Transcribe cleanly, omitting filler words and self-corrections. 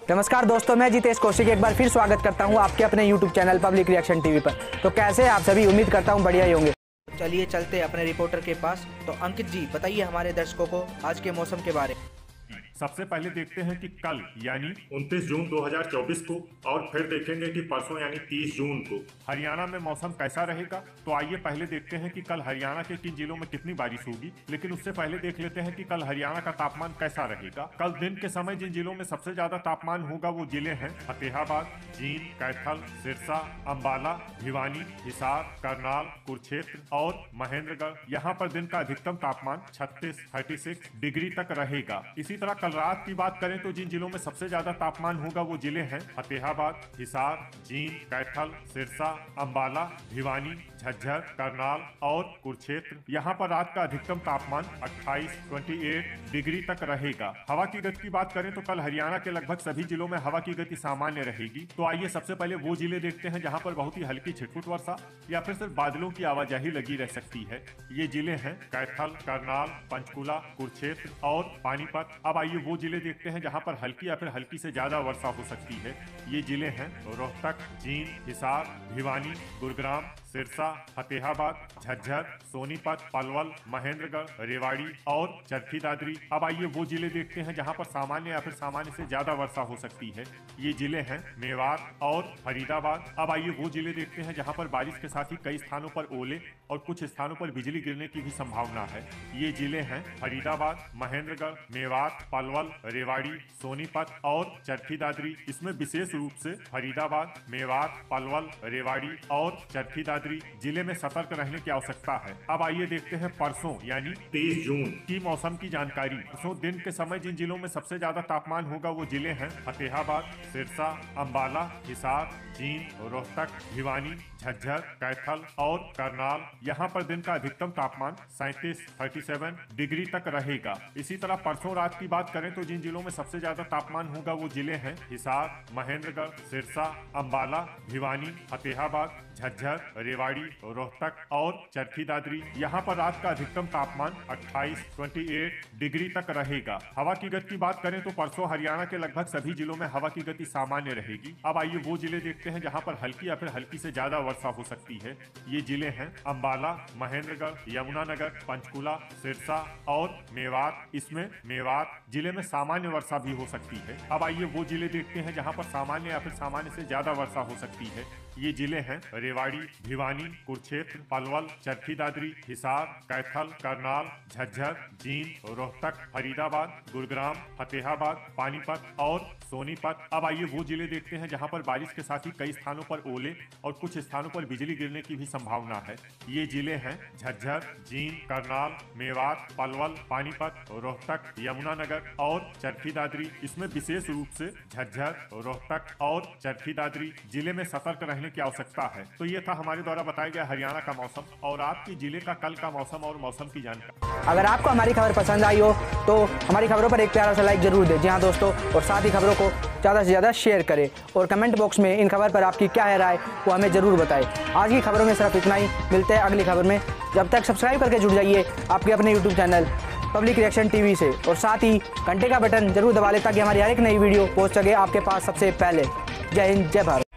नमस्कार दोस्तों, मैं जितेश कौशिक एक बार फिर स्वागत करता हूं आपके अपने YouTube channel public reaction TV पर। तो कैसे आप सभी, उम्मीद करता हूं बढ़िया ही होंगे। चलिए चलते अपने रिपोर्टर के पास। तो अंकित जी बताइए हमारे दर्शकों को आज के मौसम के बारे में। सबसे पहले देखते हैं कि कल यानी 29 जून 2024 को और फिर देखेंगे कि परसों यानी 30 जून को हरियाणा में मौसम कैसा रहेगा। तो आइए पहले देखते हैं कि कल हरियाणा के किन जिलों में कितनी बारिश होगी। लेकिन उससे पहले देख लेते हैं कि कल हरियाणा का तापमान कैसा रहेगा। कल दिन के समय जिन जिलों में सबसे ज्यादा तापमान होगा वो जिले हैं फतेहाबाद, जींद, कैथल, सिरसा, अंबाला, भिवानी, हिसार, करनाल, कुरुक्षेत्र और महेंद्रगढ़। यहाँ पर दिन का अधिकतम तापमान 36 डिग्री तक रहेगा। इसी तरह कल रात की बात करें तो जिन जिलों में सबसे ज्यादा तापमान होगा वो जिले हैं फतेहाबाद, हिसार, जींद, कैथल, सिरसा, अंबाला, भिवानी, झज्जर, करनाल और कुरुक्षेत्र। यहाँ पर रात का अधिकतम तापमान 28 डिग्री तक रहेगा। हवा की गति की बात करें तो कल हरियाणा के लगभग सभी जिलों में हवा की गति सामान्य रहेगी। तो आइए सबसे पहले वो जिले देखते हैं जहाँ पर बहुत ही हल्की छिटपुट वर्षा या फिर सिर्फ बादलों की आवाजाही लगी रह सकती है। ये जिले हैं कैथल, करनाल, पंचकुला, कुरुक्षेत्र और पानीपत। अब आइए वो जिले देखते हैं जहां पर हल्की या फिर हल्की से ज्यादा वर्षा हो सकती है। ये जिले हैं रोहतक, जींद, हिसार, भिवानी, गुरुग्राम, सिरसा, फतेहाबाद, झज्जर, सोनीपत, पलवल, महेंद्रगढ़, रेवाड़ी और चरखी दादरी। अब आइए वो जिले देखते हैं जहां पर सामान्य या फिर सामान्य से ज्यादा वर्षा हो सकती है। ये जिले हैं मेवात और फरीदाबाद। अब आइए वो जिले देखते हैं जहां पर बारिश के साथ ही कई स्थानों पर ओले और कुछ स्थानों पर बिजली गिरने की भी संभावना है। ये जिले हैं फरीदाबाद, महेंद्रगढ़, मेवात, पलवल, रेवाड़ी, सोनीपत और चरखी दादरी। इसमें विशेष रूप से फरीदाबाद, मेवात, पलवल, रेवाड़ी और चरखी दादरी जिले में सतर्क रहने की आवश्यकता है। अब आइए देखते हैं परसों यानी 30 जून की मौसम की जानकारी। परसों दिन के समय जिन जिलों में सबसे ज्यादा तापमान होगा वो जिले हैं फतेहाबाद, सिरसा, अंबाला, हिसार, जींद, रोहतक, भिवानी, झज्जर, कैथल और करनाल। यहाँ पर दिन का अधिकतम तापमान 37 डिग्री तक रहेगा। इसी तरह परसों रात की बात करें तो जिन जिलों में सबसे ज्यादा तापमान होगा वो जिले हैं हिसार, महेंद्रगढ़, सिरसा, अंबाला, भिवानी, फतेहाबाद, झज्जर, रेवाड़ी, रोहतक और चरखी दादरी। यहाँ पर रात का अधिकतम तापमान 28 डिग्री तक रहेगा। हवा की गति की बात करें तो परसों हरियाणा के लगभग सभी जिलों में हवा की गति सामान्य रहेगी। अब आइए वो जिले देखते हैं जहाँ पर हल्की या फिर हल्की से ज्यादा वर्षा हो सकती है। ये जिले हैं अंबाला, महेंद्रगढ़, यमुनानगर, पंचकुला, सिरसा और मेवात। इसमें मेवात जिले में सामान्य वर्षा भी हो सकती है। अब आइए वो जिले देखते हैं जहाँ पर सामान्य या फिर सामान्य से ज्यादा वर्षा हो सकती है। ये जिले हैं रेवाड़ी, भिवानी, कुरुक्षेत्र, पलवल, चरखी दादरी, हिसार, कैथल, करनाल, झज्जर, जींद, रोहतक, फरीदाबाद, गुरुग्राम, फतेहाबाद, पानीपत और सोनीपत। अब आइए वो जिले देखते हैं जहां पर बारिश के साथ ही कई स्थानों पर ओले और कुछ स्थानों पर बिजली गिरने की भी संभावना है। ये जिले हैं झज्जर, जींद, करनाल, मेवात, पलवल, पानीपत, रोहतक, यमुनानगर और चरखी दादरी। इसमें विशेष रूप से झज्जर, रोहतक और चरखी दादरी जिले में सतर्क रहने की आवश्यकता है। तो ये था हमारे द्वारा बताया गया हरियाणा का मौसम और आपकी जिले का कल का मौसम और मौसम की जानकारी। अगर आपको हमारी खबर पसंद आई हो तो हमारी खबरों पर एक प्यारा सा लाइक जरूर दें। जी हाँ दोस्तों, और साथ ही खबरों को ज़्यादा से ज़्यादा शेयर करें और कमेंट बॉक्स में इन खबर पर आपकी क्या है राय वो हमें ज़रूर बताएं। आज की खबरों में सिर्फ इतना ही। मिलते हैं अगली खबर में। जब तक सब्सक्राइब करके जुड़ जाइए आपके अपने YouTube channel public reaction TV से और साथ ही घंटे का बटन जरूर दबा लें ताकि हमारी हर एक नई वीडियो पहुंच सके आपके पास सबसे पहले। जय हिंद, जय भारत।